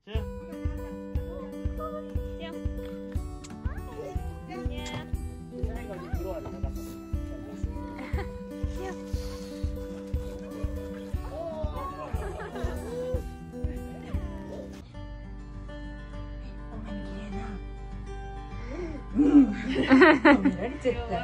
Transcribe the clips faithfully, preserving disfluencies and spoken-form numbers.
見られちゃった。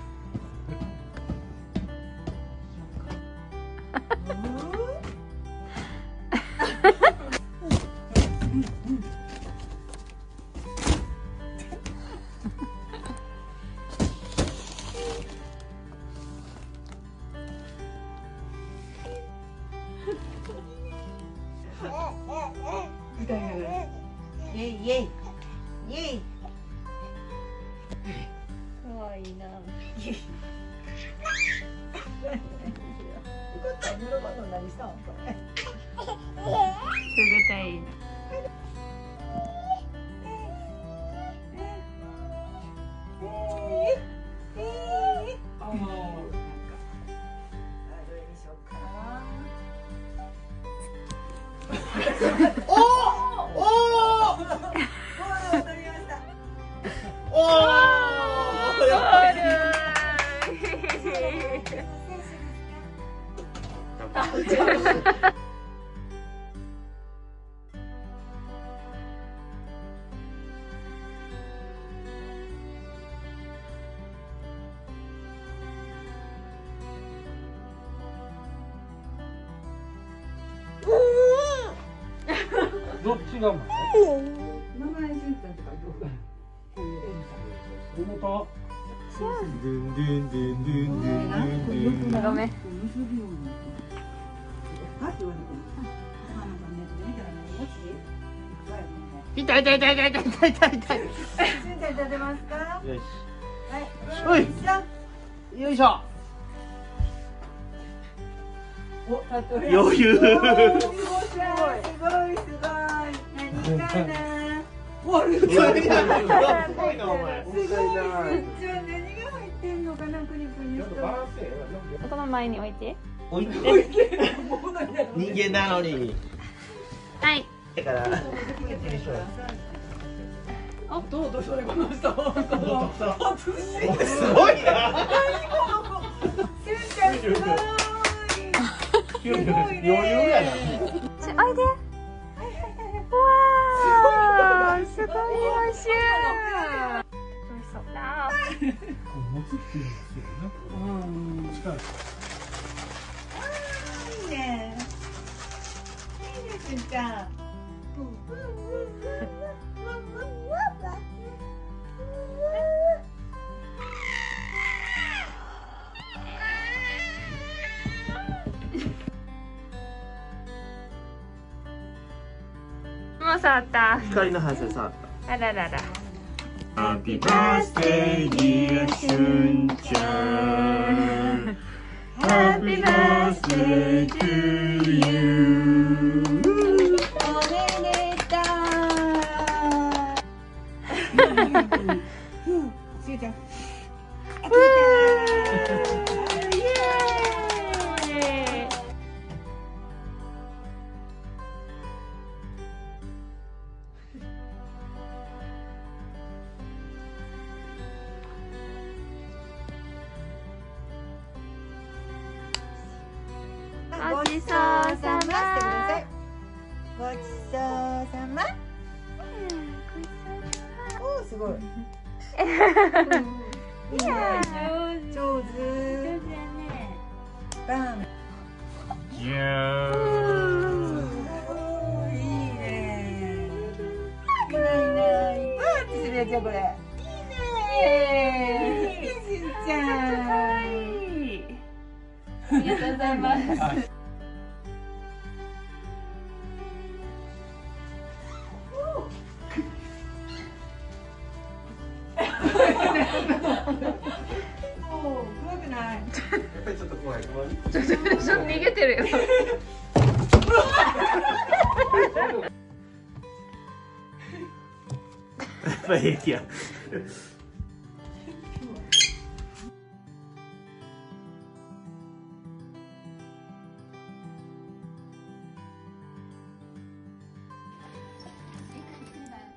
イエイイエイイエイ。可愛いな。よかった、のろばの何したんこれ。 冷たい。 どっちが前？ 名前順太とかどうか。 重た。ドゥンドゥンドゥンドゥンドゥンドゥン。 ごめん。 痛い痛い痛い痛い痛い痛い痛い痛い。 順太立てますか？ よし。 はい。 よいしょ。 お、立てる。 余裕。 すごいすごいすごい。何かな。わる。すごいなお前。 すごいな。 すごい。じゃあ何が入ってんのかな、くにくにと。 この前に置いて。 置いて。人間なのに。 はい。 だから。 あ、どうどうそれこの人。すごいな。すごい。 余裕やな。 おいで。わあ、すごい美味しい。美味しそうだ。 持つっていうのがすごいな。うん。力。 いいね。いいですじゃあ。 もう触った。 光の速さで触った。 あららら。 Happy birthday dear しゅんちゃん。Happy birthday to you。 おめでとう。しゅうちゃん。 イエーイ。ごちそうさま。 ごちそうさま。おお、すごい。いいね。上手。上手やね。バン。 じゃーん。 いいね。いないいない。あーってするやつやこれ。いいね。いいね、しんちゃん。 可愛い。ありがとうございます。 もう怖くない。 やっぱりちょっと怖い。 ちょっとちょっと逃げてるよ。 やっぱり平気や。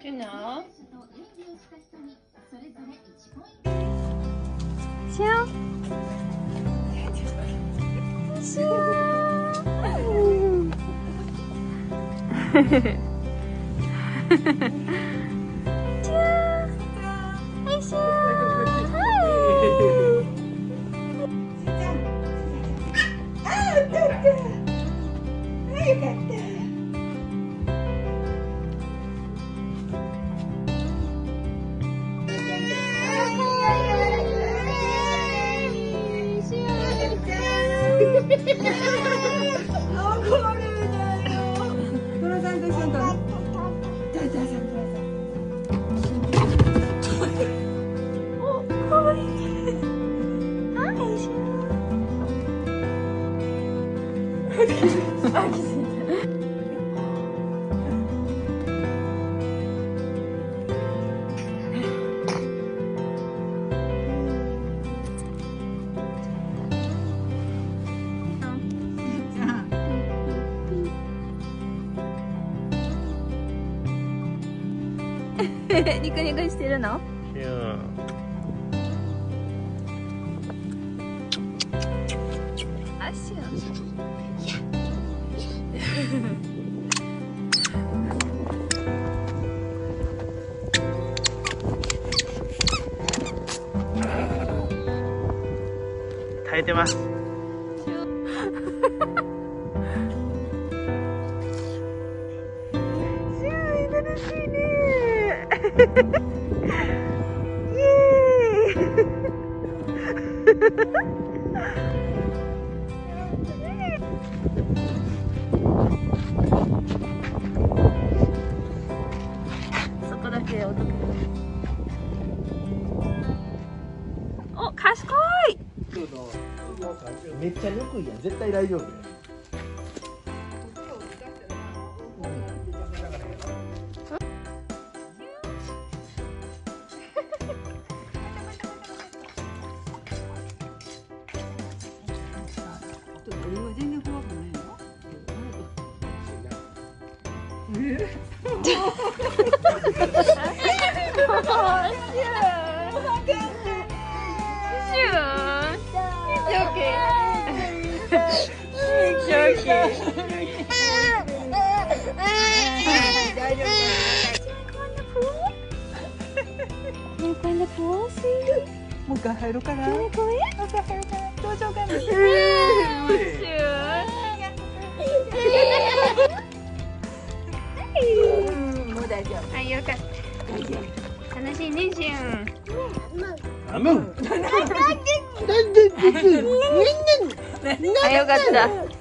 Do you know? シュンシュンニコニコしてるの？あ、しゅん。 耐えてます。 そこだけお得。お、賢い。 めっちゃぬくいやん、絶対大丈夫や。 もう一回入ろうかな。もう一回入ろうかな。どうしようかな。もう大丈夫。 はい、よかった。楽しいね、しゅん。 あ、もう。 あ、よかった。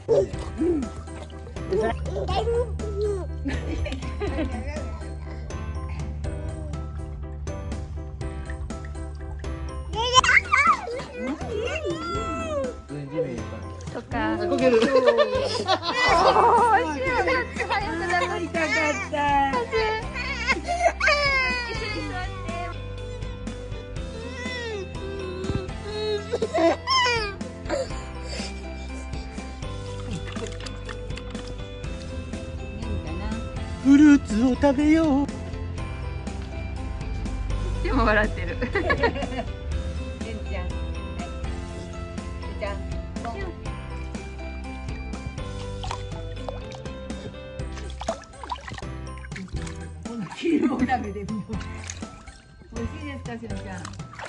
とか。 こける。 おー、しゅん。痛かった。 フルーツを食べよう。 でも笑ってる。 レンちゃん。はい。レンちゃん。この黄色を食べてみよう。美味しいですか、しろちゃん。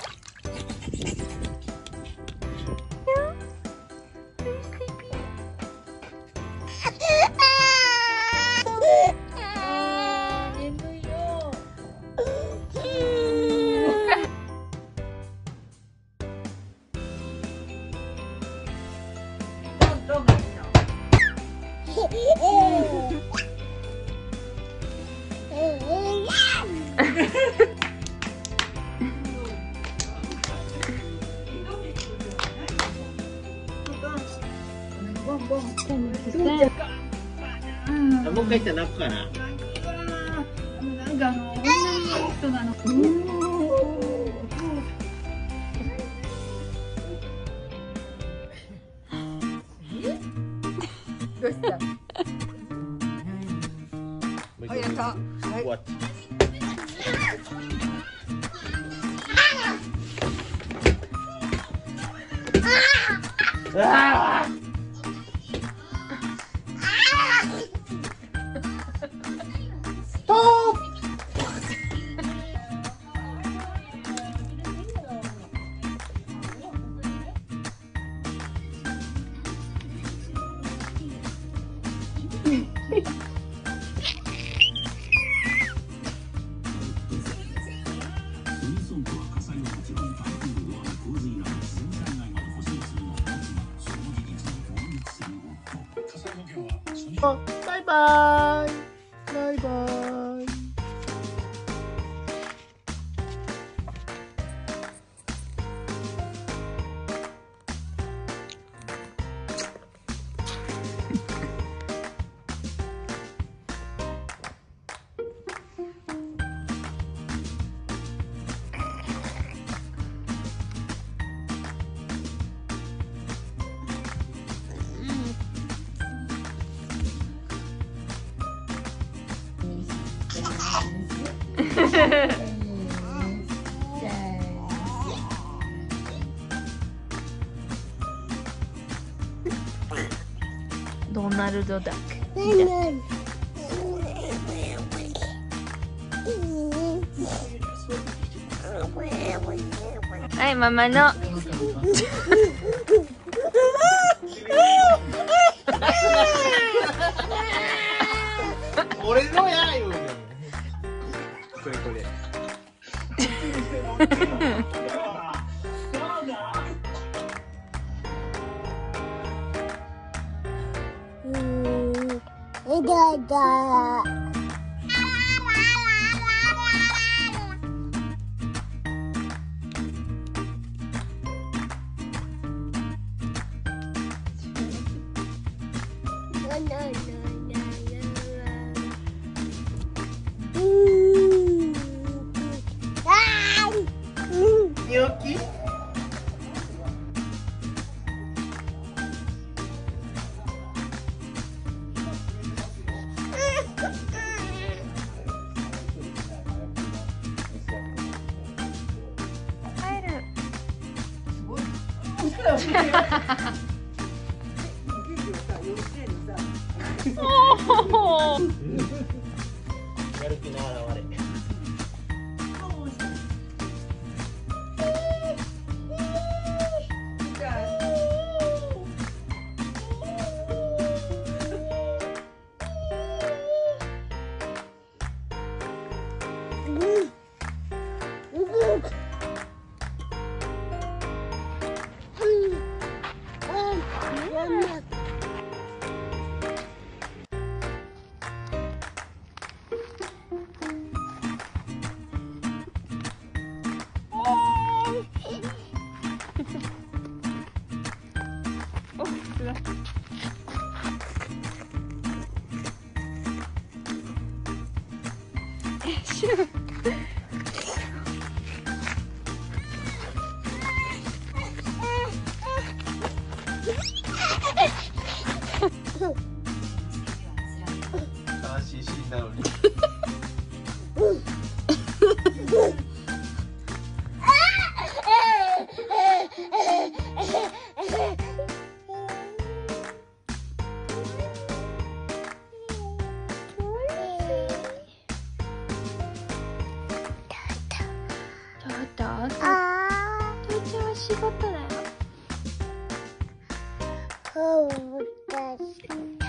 もう一回したら泣くかな。 なんかあの女の人なの。どうした？あ、やった。はい。 あストップ。バイバーイ。バイバーイ。 ドナルドダック。はい、ママの。 俺のや言うねん。これこれ。 だだ。 ニョキ。 おお。 やる気の表れ。 悲しいシーンなのに。 ちょっと、父ちゃんは仕事だよ。 そうだ。